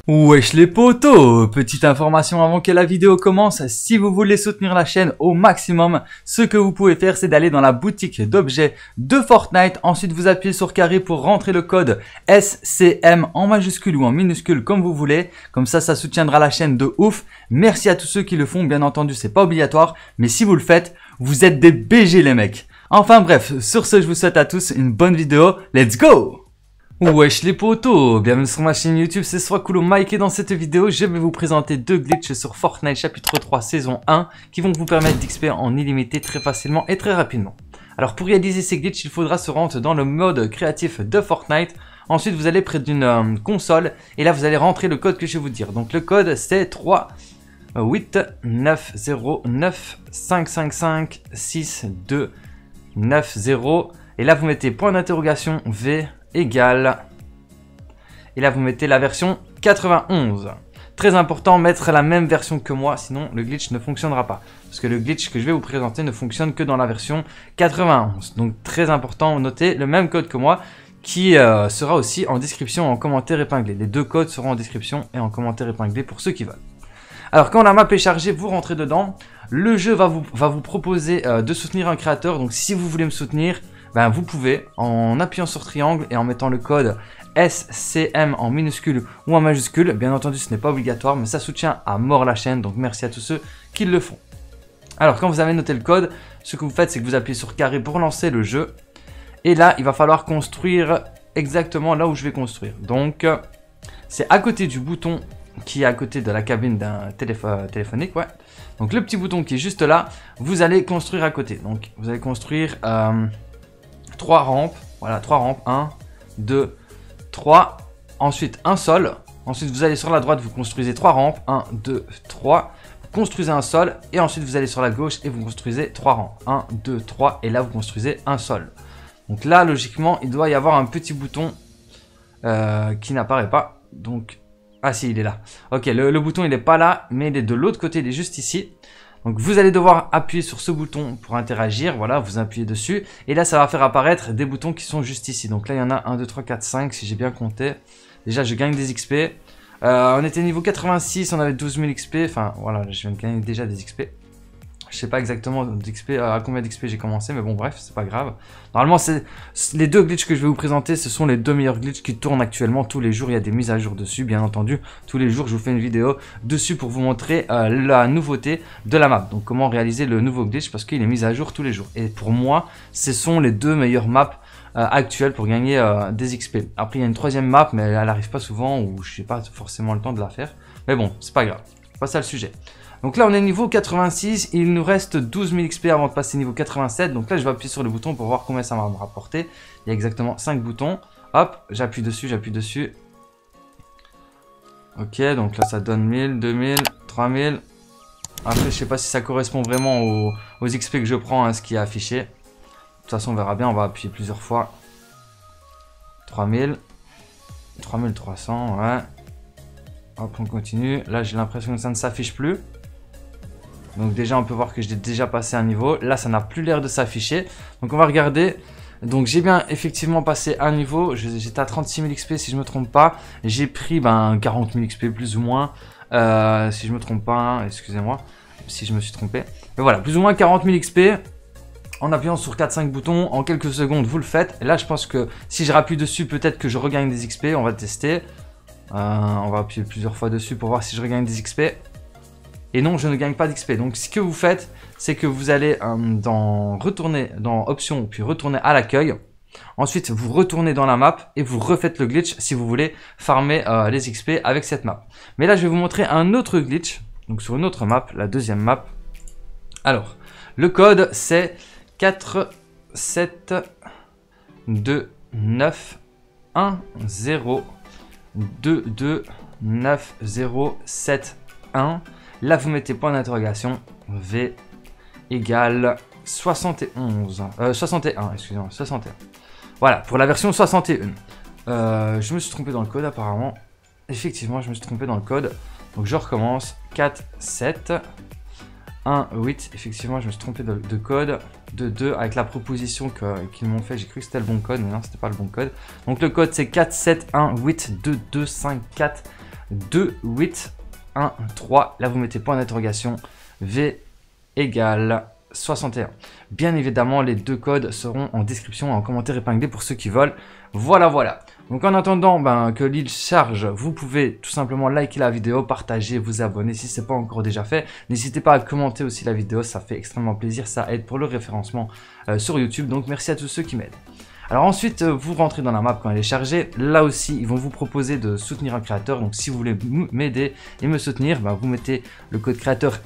Wesh les potos, petite information avant que la vidéo commence, si vous voulez soutenir la chaîne au maximum, ce que vous pouvez faire c'est d'aller dans la boutique d'objets de Fortnite, ensuite vous appuyez sur carré pour rentrer le code SCM en majuscule ou en minuscule comme vous voulez, comme ça soutiendra la chaîne de ouf. Merci à tous ceux qui le font, bien entendu c'est pas obligatoire, mais si vous le faites, vous êtes des BG les mecs. Enfin bref, sur ce je vous souhaite à tous une bonne vidéo, let's go! Wesh les potos, bienvenue sur ma chaîne YouTube, c'est Swakulo Mike et dans cette vidéo je vais vous présenter deux glitches sur Fortnite chapitre 3 saison 1 qui vont vous permettre d'XP en illimité très facilement et très rapidement. Alors pour réaliser ces glitches il faudra se rendre dans le mode créatif de Fortnite, ensuite vous allez près d'une console et là vous allez rentrer le code que je vais vous dire. Donc le code c'est 3 8 9 0 9 5 5 5 6 2 9 0 et là vous mettez point d'interrogation V égale et là vous mettez la version 91. Très important, mettre la même version que moi, sinon le glitch ne fonctionnera pas. Parce que le glitch que je vais vous présenter ne fonctionne que dans la version 91. Donc très important, notez le même code que moi qui sera aussi en description en commentaire épinglé. Les deux codes seront en description et en commentaire épinglé pour ceux qui veulent. Alors quand la map est chargée, vous rentrez dedans. Le jeu va vous proposer de soutenir un créateur. Donc si vous voulez me soutenir, ben, vous pouvez en appuyant sur triangle et en mettant le code SCM en minuscule ou en majuscule. Bien entendu ce n'est pas obligatoire mais ça soutient à mort la chaîne, donc merci à tous ceux qui le font. Alors quand vous avez noté le code, ce que vous faites c'est que vous appuyez sur carré pour lancer le jeu. Et là il va falloir construire exactement là où je vais construire. Donc c'est à côté du bouton qui est à côté de la cabine d'un téléphonique, ouais. Donc le petit bouton qui est juste là, vous allez construire à côté. Donc vous allez construire 3 rampes, voilà 3 rampes, 1, 2, 3, ensuite un sol, ensuite vous allez sur la droite, vous construisez 3 rampes, 1, 2, 3, vous construisez un sol, et ensuite vous allez sur la gauche et vous construisez 3 rampes, 1, 2, 3, et là vous construisez un sol. Donc là logiquement il doit y avoir un petit bouton qui n'apparaît pas, donc, ah si il est là, ok le bouton il n'est pas là, mais il est de l'autre côté, il est juste ici. Donc vous allez devoir appuyer sur ce bouton pour interagir, voilà, vous appuyez dessus. Et là, ça va faire apparaître des boutons qui sont juste ici. Donc là, il y en a 1, 2, 3, 4, 5, si j'ai bien compté. Déjà, je gagne des XP. On était niveau 86, on avait 12 000 XP. Enfin, voilà, je viens de gagner déjà des XP. Je sais pas exactement à combien d'XP j'ai commencé, mais bon, bref, c'est pas grave. Normalement, les deux glitches que je vais vous présenter, ce sont les deux meilleurs glitches qui tournent actuellement. Tous les jours, il y a des mises à jour dessus, bien entendu. Tous les jours, je vous fais une vidéo dessus pour vous montrer la nouveauté de la map. Donc, comment réaliser le nouveau glitch, parce qu'il est mis à jour tous les jours. Et pour moi, ce sont les deux meilleures maps actuelles pour gagner des XP. Après, il y a une troisième map, mais elle n'arrive pas souvent, ou je n'ai pas forcément le temps de la faire. Mais bon, c'est pas grave. C'est pas ça le sujet. Donc là on est niveau 86, il nous reste 12 000 XP avant de passer niveau 87. Donc là je vais appuyer sur le bouton pour voir combien ça va me rapporter. Il y a exactement 5 boutons. Hop, j'appuie dessus, j'appuie dessus. Ok, donc là ça donne 1000, 2000, 3000. Après je sais pas si ça correspond vraiment aux XP que je prends, hein, ce qui est affiché. De toute façon on verra bien, on va appuyer plusieurs fois. 3000, 3300, ouais. Hop, on continue. Là j'ai l'impression que ça ne s'affiche plus. Donc déjà on peut voir que j'ai déjà passé un niveau. Là ça n'a plus l'air de s'afficher. Donc on va regarder. Donc j'ai bien effectivement passé un niveau. J'étais à 36 000 XP si je me trompe pas. J'ai pris 40 000 XP plus ou moins. Si je me trompe pas, hein, excusez-moi si je me suis trompé. Mais voilà, plus ou moins 40 000 XP. En appuyant sur 4-5 boutons, en quelques secondes vous le faites. Et là je pense que si je rappuie dessus, peut-être que je regagne des XP. On va tester. On va appuyer plusieurs fois dessus pour voir si je regagne des XP. Et non, je ne gagne pas d'XP. Donc ce que vous faites, c'est que vous allez retourner dans options, puis retourner à l'accueil. Ensuite, vous retournez dans la map et vous refaites le glitch si vous voulez farmer les XP avec cette map. Mais là, je vais vous montrer un autre glitch. Donc sur une autre map, la deuxième map. Alors, le code c'est 4 7 2 9 1 0 2 2 9 0 7 1. Là vous mettez point d'interrogation V égale 71 61, excusez-moi, 61. Voilà pour la version 61. Je me suis trompé dans le code apparemment. Effectivement je me suis trompé dans le code. Donc je recommence. 4 7 1 8. Effectivement je me suis trompé de code. De 2 avec la proposition qu'ils m'ont fait. J'ai cru que c'était le bon code mais non c'était pas le bon code. Donc le code c'est 4 7 1 8 2 2 5 4 2, 8, 1, 3. Là, vous mettez point d'interrogation. V égale 61. Bien évidemment, les deux codes seront en description et en commentaire épinglé pour ceux qui veulent. Voilà, voilà. Donc en attendant que l'île charge, vous pouvez tout simplement liker la vidéo, partager, vous abonner si ce n'est pas encore déjà fait. N'hésitez pas à commenter aussi la vidéo, ça fait extrêmement plaisir, ça aide pour le référencement sur YouTube. Donc merci à tous ceux qui m'aident. Alors ensuite, vous rentrez dans la map quand elle est chargée. Là aussi, ils vont vous proposer de soutenir un créateur. Donc si vous voulez m'aider et me soutenir, vous mettez le code créateur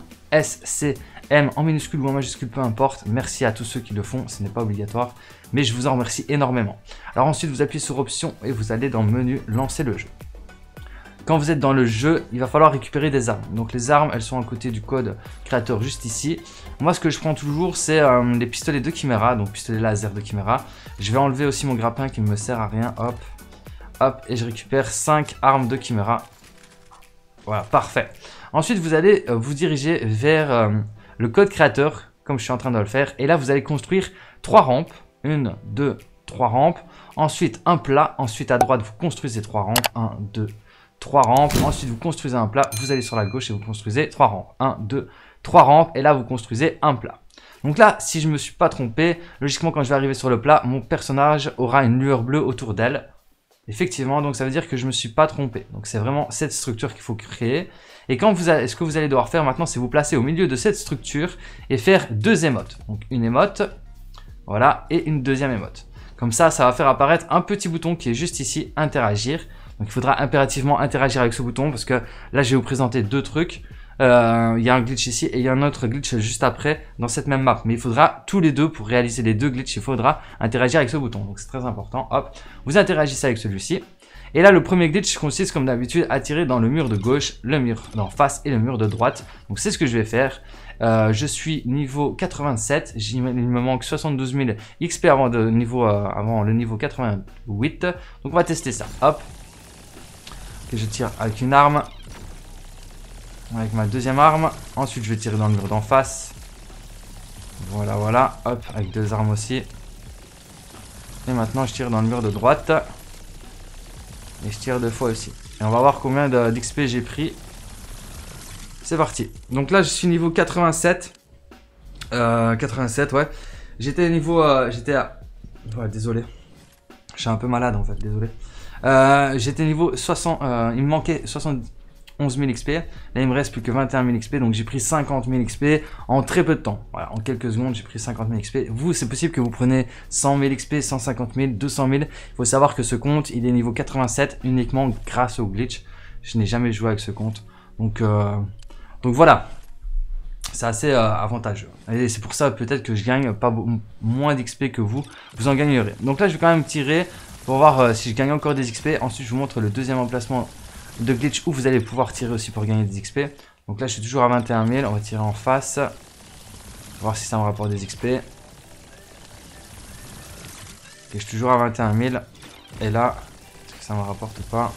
SCM en minuscule ou en majuscule, peu importe. Merci à tous ceux qui le font, ce n'est pas obligatoire, mais je vous en remercie énormément. Alors ensuite, vous appuyez sur option et vous allez dans le menu lancer le jeu. Quand vous êtes dans le jeu, il va falloir récupérer des armes. Donc les armes, elles sont à côté du code créateur juste ici. Moi, ce que je prends toujours, c'est les pistolets de Chimera, donc pistolet laser de Chimera. Je vais enlever aussi mon grappin qui ne me sert à rien. Hop, hop, et je récupère 5 armes de Chimera. Voilà, parfait. Ensuite, vous allez vous diriger vers le code créateur, comme je suis en train de le faire. Et là, vous allez construire 3 rampes. 1, 2, 3 rampes. Ensuite, un plat. Ensuite, à droite, vous construisez 3 rampes. 1, 2, 3 rampes. Ensuite, vous construisez un plat. Vous allez sur la gauche et vous construisez 3 rampes. 1, 2, 3 rampes. Et là, vous construisez un plat. Donc là, si je ne me suis pas trompé, logiquement, quand je vais arriver sur le plat, mon personnage aura une lueur bleue autour d'elle. Effectivement, donc ça veut dire que je ne me suis pas trompé. Donc c'est vraiment cette structure qu'il faut créer. Et ce que vous allez devoir faire maintenant, c'est vous placer au milieu de cette structure et faire 2 émotes. Donc une émote, voilà, et une deuxième émote. Comme ça, ça va faire apparaître un petit bouton qui est juste ici, interagir. Donc il faudra impérativement interagir avec ce bouton parce que là, je vais vous présenter 2 trucs. Il y a un glitch ici et il y a un autre glitch juste après dans cette même map. Mais il faudra tous les deux, pour réaliser les 2 glitches, il faudra interagir avec ce bouton. Donc c'est très important. Hop, vous interagissez avec celui-ci. Et là, le premier glitch consiste comme d'habitude à tirer dans le mur de gauche, le mur d'en face et le mur de droite. Donc c'est ce que je vais faire. Je suis niveau 87. Il me manque 72 000 XP avant le niveau 88. Donc on va tester ça. Hop. Et je tire avec une arme. Avec ma deuxième arme. Ensuite, je vais tirer dans le mur d'en face. Voilà, voilà. Hop, avec 2 armes aussi. Et maintenant, je tire dans le mur de droite. Et je tire 2 fois aussi. Et on va voir combien d'XP j'ai pris. C'est parti. Donc là, je suis niveau 87. 87, ouais. J'étais niveau... Ouais, désolé. Je suis un peu malade, en fait. Désolé. J'étais niveau 60... il me manquait 71 000 XP. Là, il me reste plus que 21 000 XP. Donc, j'ai pris 50 000 XP en très peu de temps. Voilà, en quelques secondes, j'ai pris 50 000 XP. Vous, c'est possible que vous preniez 100 000 XP, 150 000, 200 000. Il faut savoir que ce compte, il est niveau 87 uniquement grâce au glitch. Je n'ai jamais joué avec ce compte. Donc voilà. C'est assez avantageux. Et c'est pour ça peut-être que je gagne pas moins d'XP que vous. Vous en gagnerez. Donc là, je vais quand même tirer pour voir si je gagne encore des XP. Ensuite, je vous montre le deuxième emplacement de glitch où vous allez pouvoir tirer aussi pour gagner des XP. Donc là, je suis toujours à 21 000. On va tirer en face. Voir si ça me rapporte des XP. Et je suis toujours à 21 000. Et là, est-ce que ça me rapporte ou pas?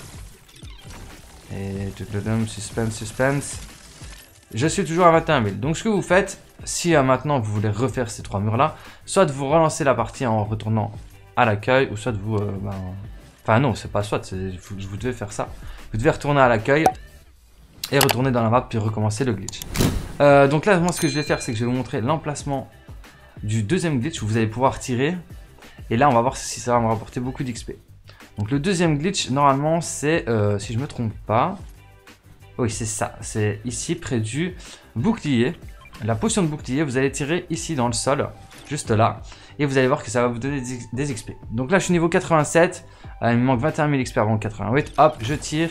Et suspense, suspense. Je suis toujours à 21 000. Donc ce que vous faites, si maintenant vous voulez refaire ces 3 murs là, soit vous relancez la partie en retournant à l'accueil, ou soit vous... Enfin non, c'est pas soit, vous devez faire ça. Vous devez retourner à l'accueil et retourner dans la map puis recommencer le glitch. Donc là, moi ce que je vais faire, c'est que je vais vous montrer l'emplacement du deuxième glitch où vous allez pouvoir tirer. Et là, on va voir si ça va me rapporter beaucoup d'XP. Donc le deuxième glitch, normalement, c'est, si je me trompe pas... Oui, c'est ça. C'est ici, près du bouclier. La potion de bouclier, vous allez tirer ici dans le sol, juste là. Et vous allez voir que ça va vous donner des XP. Donc là, je suis niveau 87. Il me manque 21 000 XP avant le 88. Hop, je tire.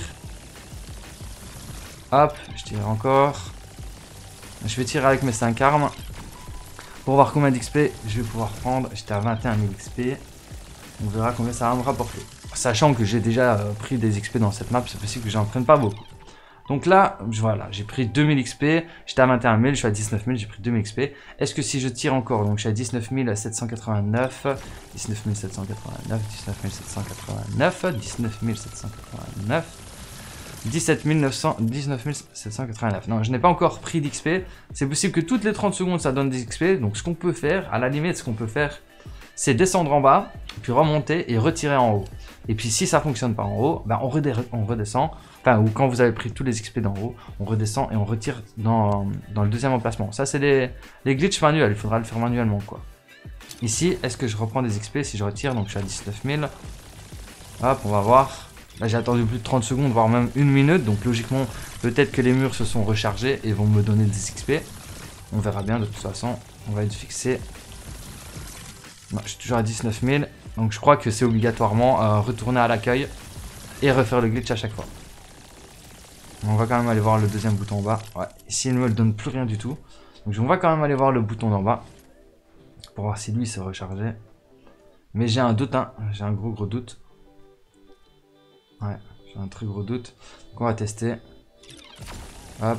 Hop, je tire encore. Je vais tirer avec mes 5 armes. Pour voir combien d'XP je vais pouvoir prendre. J'étais à 21 000 XP. On verra combien ça va me rapporter. Sachant que j'ai déjà pris des XP dans cette map, c'est possible que j'en prenne pas beaucoup. Donc là, voilà, j'ai pris 2000 XP, j'étais à 21 000, je suis à 19 000, j'ai pris 2000 XP. Est-ce que si je tire encore, donc je suis à 19 789, 19 789, 19 789, 19 789, 17 900, 19 789. Non, je n'ai pas encore pris d'XP. C'est possible que toutes les 30 secondes, ça donne des XP. Donc ce qu'on peut faire, à la limite, ce qu'on peut faire, c'est descendre en bas, puis remonter et retirer en haut. Et puis si ça fonctionne pas en haut, ben on redescend, Enfin, ou quand vous avez pris tous les XP d'en haut, on redescend et on retire dans le deuxième emplacement. Ça, c'est les glitches manuels, il faudra le faire manuellement, quoi. Ici, est-ce que je reprends des XP si je retire? Donc, je suis à 19 000. Hop, on va voir. Là, j'ai attendu plus de 30 secondes, voire même 1 minute. Donc, logiquement, peut-être que les murs se sont rechargés et vont me donner des XP. On verra bien, de toute façon. On va être fixé. Non, je suis toujours à 19 000. Donc, je crois que c'est obligatoirement retourner à l'accueil et refaire le glitch à chaque fois. On va quand même aller voir le deuxième bouton en bas. Ouais, ici il ne me donne plus rien du tout. Donc on va quand même aller voir le bouton d'en bas. Pour voir si lui s'est rechargé. Mais j'ai un doute, hein. J'ai un gros doute. Ouais, j'ai un très gros doute. Donc on va tester. Hop.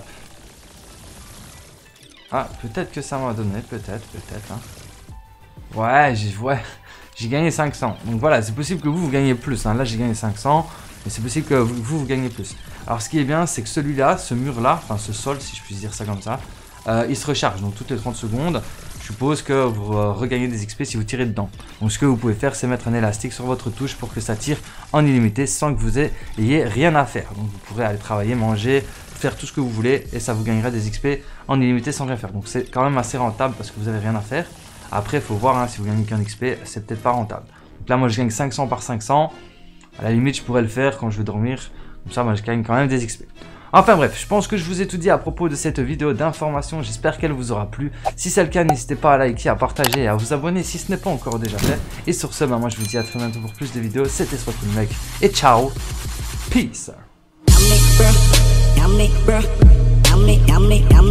Ah, peut-être que ça m'a donné. Peut-être. Hein. Ouais, j'ai gagné 500. Donc voilà, c'est possible que vous gagnez plus. Hein. Là j'ai gagné 500. Mais c'est possible que vous gagnez plus. Alors ce qui est bien, c'est que celui-là, ce mur-là, enfin ce sol, si je puis dire ça comme ça, il se recharge. Donc toutes les 30 secondes, je suppose que vous regagnez des XP si vous tirez dedans. Donc ce que vous pouvez faire, c'est mettre un élastique sur votre touche pour que ça tire en illimité sans que vous ayez rien à faire. Donc vous pourrez aller travailler, manger, faire tout ce que vous voulez et ça vous gagnera des XP en illimité sans rien faire. Donc c'est quand même assez rentable parce que vous n'avez rien à faire. Après, il faut voir, hein, si vous gagnez qu'un XP, c'est peut-être pas rentable. Donc là, moi je gagne 500 par 500. À la limite, je pourrais le faire quand je vais dormir. Comme ça, moi, je gagne quand même des XP. Enfin bref, je pense que je vous ai tout dit à propos de cette vidéo d'information. J'espère qu'elle vous aura plu. Si c'est le cas, n'hésitez pas à liker, à partager et à vous abonner si ce n'est pas encore déjà fait. Et sur ce, moi, je vous dis à très bientôt pour plus de vidéos. C'était SwapToolMec et ciao. Peace.